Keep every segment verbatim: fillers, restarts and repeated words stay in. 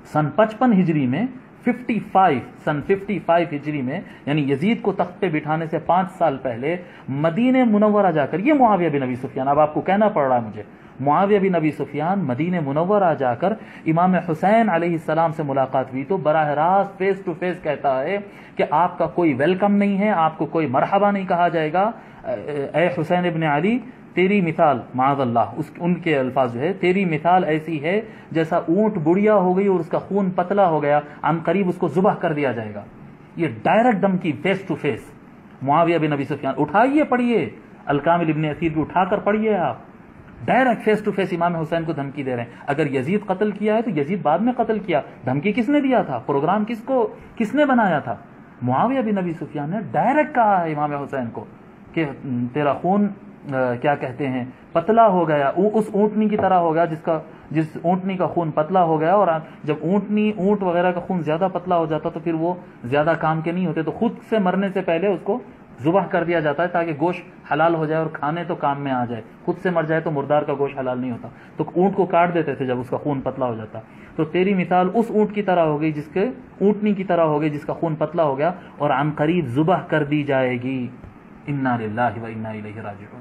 सन पचपन हिजरी में पचपन सन पचपन हिजरी में, यानी यजीद को तख्त पे बिठाने से पांच साल पहले मदीने मुनव्वरा जाकर, ये मुआविया बिन अबी सुफियान, अब आपको कहना पड़ रहा है मुझे, मुआविया बिन अबी सुफियान मदीने मुनव्वरा जाकर इमाम हुसैन अलैहिस्सलाम से मुलाकात हुई तो बराह रास्त फेस टू फेस कहता है कि आपका कोई वेलकम नहीं है, आपको कोई मरहबा नहीं कहा जाएगा, ए हुसैन इब्न अली तेरी मिसाल माज़अल्लाह, उस उनके अल्फाज जो है, तेरी मिसाल ऐसी है जैसा ऊंट बुढ़िया हो गई और उसका खून पतला हो गया, अन करीब उसको जुबाह कर दिया जाएगा। ये डायरेक्ट धमकी face to face Muawiya bin Abi Sufyan, उठाइए पढ़िए अल-कामिल इब्न असीर को उठाकर पढ़िए आप, डायरेक्ट फेस टू फेस इमाम हुसैन को धमकी दे रहे हैं। अगर यजीद कत्ल किया है तो यजीद बाद में कत्ल किया, धमकी किसने दिया था, प्रोग्राम किसको किसने बनाया था, मुआविया बिन अबी सुफियान ने डायरेक्ट कहा है इमाम हुसैन को कि तेरा खून आ, क्या कहते हैं पतला हो गया, उस ऊंटनी की तरह हो गया जिसका जिस ऊंटनी का खून पतला हो गया, और जब ऊंटनी ऊंट वगैरह का खून ज्यादा पतला हो जाता तो फिर वो ज्यादा काम के नहीं होते, तो खुद से मरने से पहले उसको जुबाह कर दिया जाता है ताकि गोश्त हलाल हो जाए और खाने तो काम में आ जाए, खुद से मर जाए तो मुर्दार का गोश्त हलाल नहीं होता, तो ऊंट को काट देते थे जब उसका खून पतला हो जाता। तो तेरी मिसाल उस ऊंट की तरह हो गई जिसके ऊंटनी की तरह हो गई जिसका खून पतला हो गया और अन करीब जुबाह कर दी जाएगी। इन्ना लिल्लाहि व इन्ना इलैहि राजिऊन।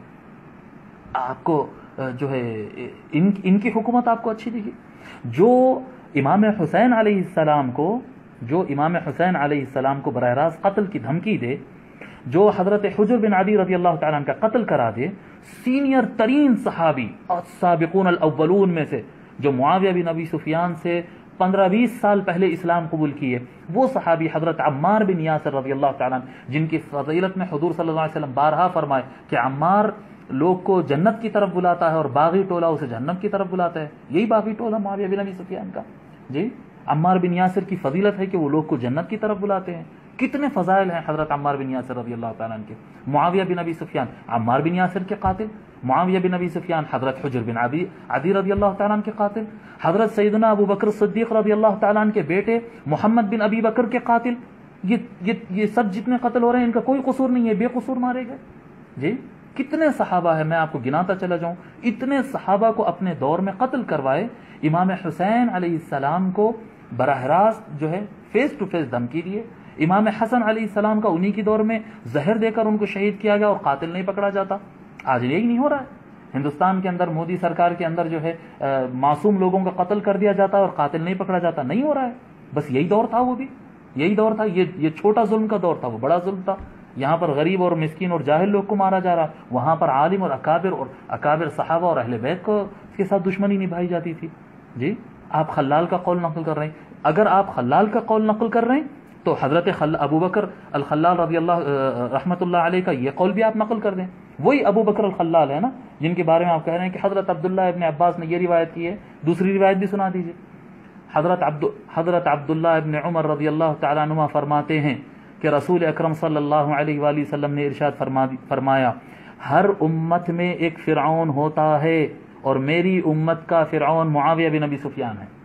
आपको जो है इन इनकी हुकूमत आपको अच्छी दिखी, जो इमाम हुसैन अलैहिस्सलाम को जो इमाम हुसैन अलैहिस्सलाम को बराह रास्त कत्ल की धमकी दे, जो हजरत हुजर बिन अदी रज़ी अल्लाह तआला का कत्ल करा दे, सीनियर तरीन सहाबी और साबिकून अल-अव्वलून में से जो मुआविया बिन अबी सुफियान से पंद्रह बीस साल पहले इस्लाम कबूल किए, वो सहाबी हजरत अम्मार बिन यासिर रज़ी अल्लाह तआला जिनकी फजीलत में हुजूर सल्लल्लाहु अलैहि वसल्लम बारहा फरमाए कि अम्मार लोग को जन्नत की तरफ बुलाता है और बागी टोला उसे जहन्नम की तरफ बुलाता है, यही बागी टोला मुआविया बिन अबी सुफियान का। जी, अम्मार बिन यासिर की फजीलत है कि वो लोग को जन्नत की तरफ बुलाते हैं। कितने फजाइल हैं हजरत अम्मार बिन यासिर रज़ी अल्लाह तआला के। मुआविया बिन अबी सुफियान अम्मार बिन यासिर के कातिल, मुआविया बिन अबी सुफियान हजरत हुजर बिन अबी अदी रज़ी अल्लाह तआला के कातिल, हजरत सैयदना अबू बकर सिद्दीक रज़ी अल्लाह तआला के बेटे मोहम्मद बिन अबी बकर के कातिल। ये ये ये सब जितने कत्ल हो रहे हैं इनका कोई कसूर नहीं है, बेकसूर मारे गए। जी, कितने सहाबा है, मैं आपको गिनाता चला जाऊं, इतने सहाबा को अपने दौर में कत्ल करवाए। इमाम हुसैन अलैहिस्सलाम को बराह रास्त जो है फेस टू फेस धमकी दिए। इमाम हसन अलैहिस्सलाम का उन्हीं की दौर में जहर देकर उनको शहीद किया गया और कातिल नहीं पकड़ा जाता। आज यही नहीं हो रहा है हिंदुस्तान के अंदर, मोदी सरकार के अंदर जो है आ, मासूम लोगों का कत्ल कर दिया जाता है और कातिल नहीं पकड़ा जाता, नहीं हो रहा है। बस यही दौर था, वो भी यही दौर था। ये ये छोटा जुल्म का दौर था, वो बड़ा जुल्म था। यहाँ पर गरीब और मिस्किन और जाहिल लोग को मारा जा रहा, वहां पर आलिम और अकाबिर और अकाबिर सहाबा और अहले बैत को के साथ दुश्मनी निभाई जाती थी। जी, आप खल्लाल का कौल नकल कर रहे हैं। अगर आप खल्लाल का कौल नकल कर रहे हैं तो हजरत अबू बकर अल खल्लाल रज़ी अल्लाह रहमतुल्लाह अलैह का ये कौल भी आप नकल कर दें। वही अबू बकर अल खल्लाल है ना जिनके बारे में आप कह रहे हैं कि हजरत अब्दुल्लाह इब्न अब्बास ने ये रिवायत की है। दूसरी रिवायत भी सुना दीजिए। हजरत अब्दु हजरत अब्दुल्लाह इब्न उमर रज़ी अल्लाह तआला अन्हुमा फरमाते हैं कि रसूल अकरम सल्लल्लाहु अलैहि वसल्लम ने इरशाद फरमा फरमाया, हर उम्मत में एक फिरऔन होता है और मेरी उम्मत का फिरऔन मुआविया बिन अबी सुफियान है।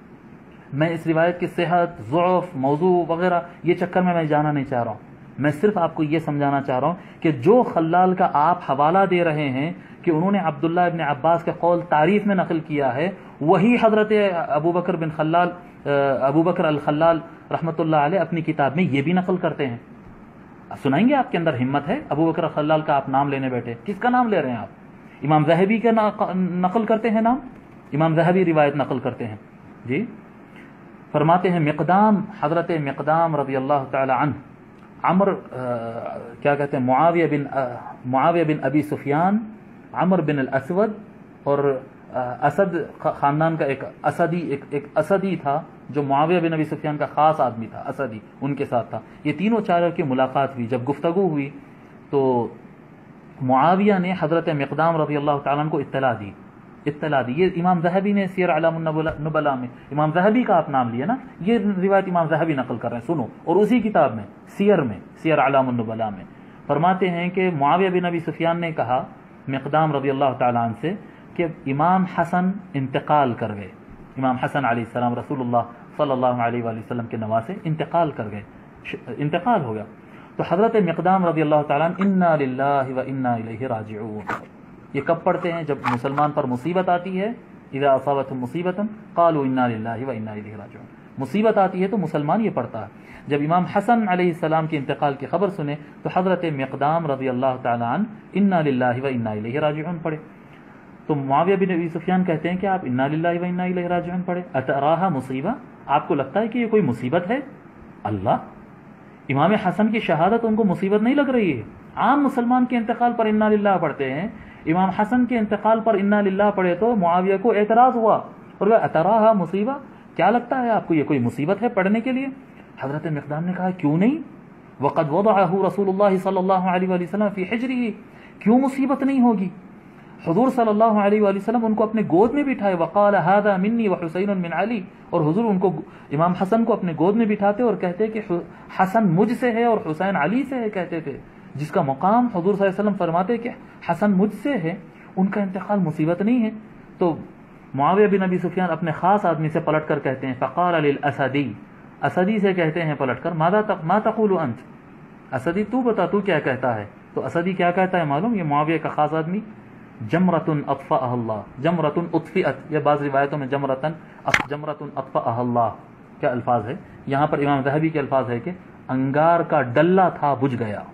मैं इस रिवायत की सेहत, ज़ुअफ़, मौजू वगैरह ये चक्कर में मैं जाना नहीं चाह रहा हूँ। मैं सिर्फ आपको ये समझाना चाह रहा हूँ कि जो खल्लाल का आप हवाला दे रहे हैं कि उन्होंने अब्दुल्लाह इब्न अब्बास के कौल तारीफ में नकल किया है, वही हजरत अबू बकर बिन खल्लाल अबू बकर अल खल्लाल रहमतुल्लाह अलैह अपनी किताब में ये भी नकल करते हैं। सुनाएंगे, आपके अंदर हिम्मत है? अबू बकर खल्लाल का आप नाम लेने बैठे, किसका नाम ले रहे हैं आप? इमाम ज़हबी का नकल करते हैं नाम, इमाम ज़हबी रिवायत नकल करते हैं। जी, फरमाते हैं मिक़दाम, हजरत मिक़दाम रज़ी अल्लाह तआला अन्हु, अमर क्या कहते हैं, मुआविया बिन मुआविया बिन अबी सुफियान, अमर बिन अल असवद और असद खानदान का एक असदी एक एक असदी था जो मुआविया बिन अबी सुफियान का खास आदमी था, असदी उनके साथ था। ये तीनों चारों की मुलाकात हुई। जब गुफ्तगू हुई तो मुआविया ने हजरत मिक़दाम रज़ी अल्लाह तआला अन्हु को इत्तला दी इत्तला दी ये इमाम ज़हबी ने सियर अलामुन नुबला में, इमाम ज़हबी का आप नाम लिया ना, ये रिवायत इमाम ज़हबी नकल कर रहे हैं, सुनो। और उसी किताब में सियर में सियर अलामुन नुबला में फरमाते हैं कि मुआविया बिन अबी सुफियान ने कहा मिक़दाम रज़ी अल्लाह तआला अन्हु से कि इमाम हसन इंतकाल कर गए। इमाम हसन अलैहिस्सलाम रसूलुल्लाह सल्लल्लाहु अलैहि वसल्लम के नवासे इंतकाल कर गए, इंतकाल हो गया। तो हज़रत मिक़दाम रज़ी अल्लाह तआला अन्हु इन्ना लिल्लाहि व इन्ना इलैहि राजिऊन ये कब पढ़ते हैं? जब मुसलमान पर मुसीबत आती है, इज़ा असाबतहुम मुसीबतन क़ालू इन्ना लिल्लाहि व इन्ना इलैहि राजिऊन। मुसीबत आती है तो मुसलमान ये पढ़ता है। जब इमाम हसन अलैहिस्सलाम के इंतकाल की खबर सुने तो हज़रत मिक़दाम रज़ी अल्लाह तआला अन्हु इन्ना लिल्लाहि व इन्ना इलैहि राजिऊन पढ़े। तो मुआविया बिन अबी सुफियान कहते हैं कि आप इन्ना लिल्लाहि व इन्ना इलैहि राजिऊन पढ़े। अतराहा मुसीबा, आपको लगता है कि ये कोई मुसीबत है? अल्लाह, इमाम हसन की शहादत उनको मुसीबत नहीं लग रही है। आम मुसलमान के इंतकाल पर इन्ना लिल्लाह पढ़ते हैं, इमाम हसन के इंतकाल पर इन्ना लिल्लाह पढ़े तो मुआविया को एतराज हुआ और वह अतराहा मुसीबा, क्या लगता है आपको ये कोई मुसीबत है पढ़ने के लिए? हजरत मिक़दाम ने कहा क्यों नहीं, वक़द वदअहु रसूलुल्लाह सल्लल्लाहु अलैहि वसल्लम फी हिज्रिही, क्यों मुसीबत नहीं होगी? हुजूर सल्लल्लाहु अलैहि वसल्लम उनको अपने गोद में बिठाए, वक़ाल हाज़ा मिन्नी व हुसैन मिन अली, और हुजूर उनको इमाम हसन को अपने गोद में बिठाते और कहते कि हसन मुझसे है और हुसैन अली से है, कहते थे, जिसका मुकाम हुजूर सल्लल्लाहु अलैहि वसल्लम फरमाते कि हसन मुझसे है, उनका इंतकाल मुसीबत नहीं है। तो मुआविया बिन अबी सुफियान अपने खास आदमी से पलट कर कहते हैं, फ़क़ाल लिल असदी, असदी से कहते हैं पलट कर, मादा तक मा तक़ूलु अंत, असदी तू बता तू क्या कहता है? तो असदी क्या कहता है मालूम? ये मुआविया का खास आदमी, जमरतुन अत्फ़अहल्लाह, जमरतुन उत्फ़िअत, या बाज़ रिवायतों में जमरतन जमरतुन अत्फ़अहल्लाह क्या अल्फाज है। यहाँ पर इमाम ज़हबी के अल्फाज है कि अंगार का डल्ला था बुझ गया।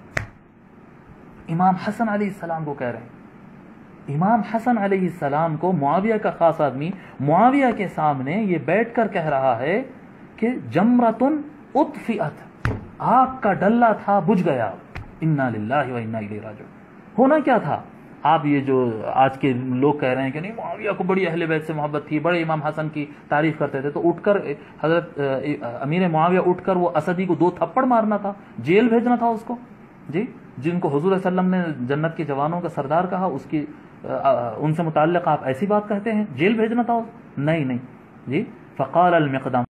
इमाम हसन अलैहिस्सलाम को कह रहे हैं, इमाम हसन अलैहिस्सलाम को मुआविया का खास आदमी मुआविया के सामने ये बैठकर कह रहा है कि जमरतुन उत्फ़िअत, आग का डल्ला था बुझ गया, इन्ना लिल्लाहि व इन्ना इलैहि राजिऊन। होना क्या था? आप ये जो आज के लोग कह रहे हैं कि नहीं मुआविया को बड़ी अहले बैत से मोहब्बत थी, बड़े इमाम हसन की तारीफ करते थे, तो उठकर हजरत अमीर मुआविया उठकर वो असदी को दो थप्पड़ मारना था, जेल भेजना था उसको जी, जिनको हुजूर सल्लल्लाहु अलैहि वसल्लम ने जन्नत के जवानों का सरदार कहा, उसकी उनसे मुताल्लिक़ आप ऐसी बात कहते हैं, जेल भेजना था? नहीं नहीं जी। फ़क़ाल अल मिक़दाम